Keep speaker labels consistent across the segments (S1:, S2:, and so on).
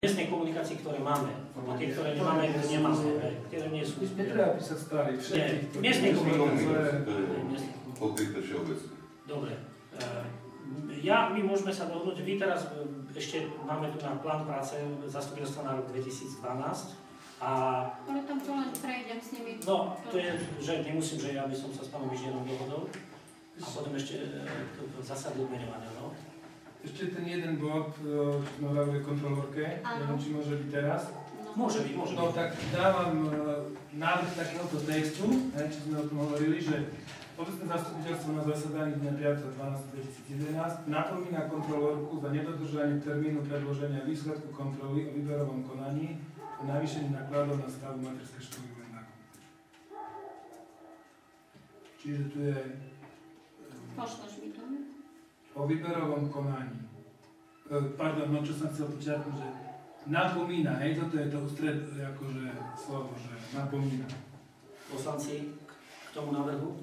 S1: miestnej komunikacji, które mamy, bo tie, które nie mamy, które nie sú.
S2: Netreba písať starých, všetkých.
S1: Miestnej komunikacji.
S3: Odbyte všeobecne.
S1: Dobre. My môžeme sa dohodnúť, vy teraz ešte máme tu na plán práce zastupiteľstva na rok 2012 a...
S4: Ale tam to len prejdem s nimi.
S1: No, to je, že nemusím, že ja by som sa s pánom inžinierom dohodol a potom ešte zásady odmeňovania, no.
S2: Ešte ten jeden bod, čo sme hovorili o kontrolórke, neviem, či môže byť teraz.
S1: Môže byť, môže byť.
S2: No tak dávam návrh takéhoto textu, či sme o tom hovorili, že obecné zastupiteľstvo na zasadaní dňa 5.12.2011 napomína kontrolórku za nedodržanie termínu predloženia výsledku kontroly o výberovom konaní a navýšení nákladov na stavbu materskej školy v Lendáku. Čiže tu je
S4: Pošleš mi to?
S2: o výberovom konaní. Pardon, no čo som chcel počiatnúť, že napomína, hej, toto je to ústred, akože slovo, že napomína.
S1: Poslanci k tomu návrhu?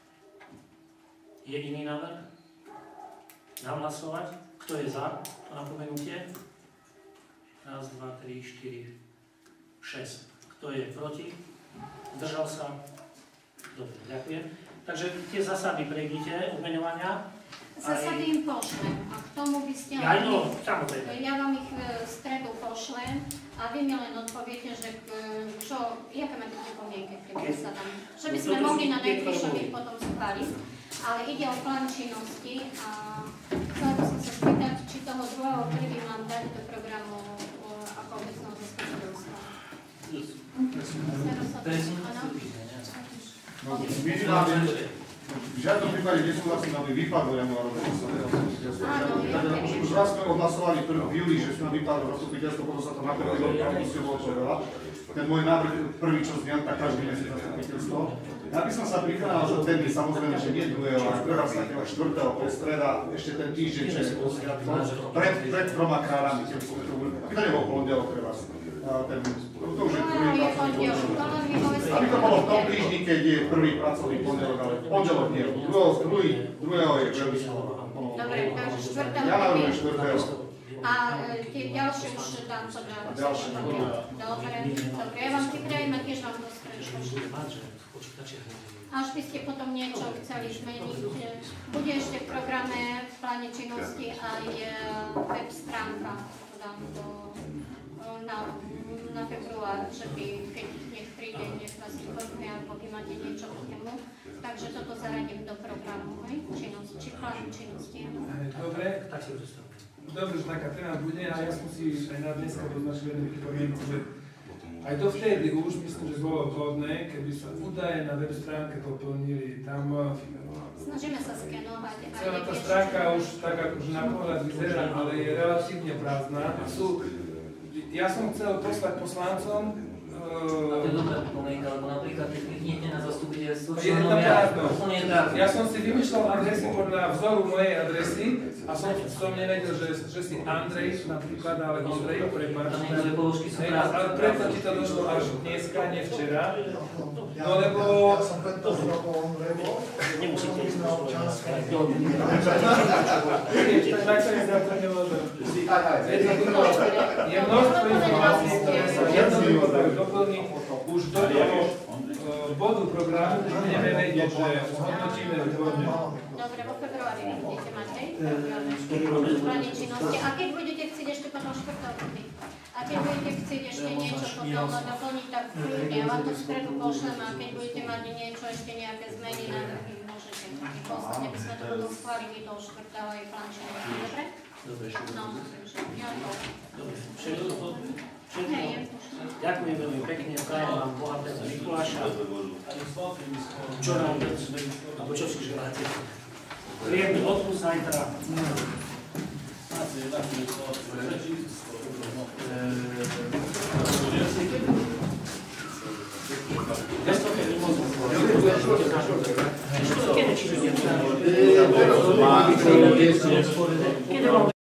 S1: Je iný návrh? Dám hlasovať. Kto je za to napomenutie? 1, 2, 3, 4, 6. Kto je proti? Zdržal sa? Dobre, ďakujem. Takže tie zásady prejdite, odmeňovania.
S4: Zásady im pošlem a k tomu by ste...
S1: Ja
S4: vám ich v stredu pošlem a vy mi len odpoviete, že jaké máte pripomienky k tým zásadám. Že by sme mohli na najbližšie potom schváliť. Ale ide o plán činnosti a chcela by som sa spýtať, či toho 2.1. mám dať do programu ako obecného zastupiteľstva.
S3: V žiadnom prípade nesúhlasím, aby vypadlo januárové zastupiteľstvo. Už raz sme odhlasovali v júli, že sme vypadlo zastupiteľstvo, potom sa to napravilo, bolo to veľa. Ten môj návrh prvý, čo znel, tak každý mesiac zastupiteľstvo. Ja by som sa prikladal, že ten je samozrejme, že nie 2. ale 4. streda, ešte ten týždeň, čo je pred 3 kráľami. To nebol pondelok pre vás. To už je druhý pracovný pondelok. Aby to bolo v tom týždni, keď je prvý pracovný pondelok, ale pondelok nie. Druhého je veľmi slovo.
S4: Dobre, takže 4.
S3: Ja navrhujem 4.
S4: A tie ďalšie už dám to na... Dobre, ja vám priprajem a tiež vám to stredu. Až by ste potom niečo chceli zmeniť, bude ešte v programe, v pláne činnosti aj web stránka, to dám na február, že by, keď nech príde, nech vás informuje, alebo vy máte niečo k nemu. Takže toto zaradím do programu, činnosti, či plánu činnosti.
S2: Dobre,
S1: tak si už zostal.
S2: Dobre, že taká téma bude a ja som si aj na dneska poznačil jednu pripomienku, že aj dovtedy už myslím, že bolo vhodné, keby sa údaje na web stránke doplnili. Tam
S4: snažíme sa skenovať.
S2: Celá tá stránka už tak akože na pohľad vyzerá, ale je relatívne prázdna. Ja som chcel poslať poslancom.
S5: A to je dobrá pripomienka, lebo napríklad keď kliknete na zastupiteľstvo,
S2: ja som si vymýšľal adresy podľa vzoru mojej adresy a som nevedel, že si Andrej napríklad, ale Ondrej, prepáč. Ale preto ti to došlo až dneska, nie včera. No lebo...
S6: Ja som 15 rokov Ondrejo.
S1: Nemusíte ísť na
S2: Tak sa mi zdá, to nemôžem. Je množstvo informácií, ktoré sa jednoducho tak doplní už do toho bodu programu, keď budeme vedieť, že hodnotíme výborne.
S4: Dobre, vo februári budete mať, hej? V pláne činnosti. A keď budete chcieť ešte potom 4. A keď budete chcieť ešte niečo potom doplniť, tak kľudne, ja vám to v stredu pošlem a keď budete mať niečo, ešte nejaké zmeny, návrhy, môžete mi poslať, aby sme to potom schválili do 4. aj plán činnosti, dobre?
S1: Dobre,
S4: no, ja to...
S1: Dobre, všetko. Ďakujem veľmi pekne, prajem vám bohatého Mikuláša. Čo nám alebo čo si želáte? Príjemný odpust zajtra. Kedy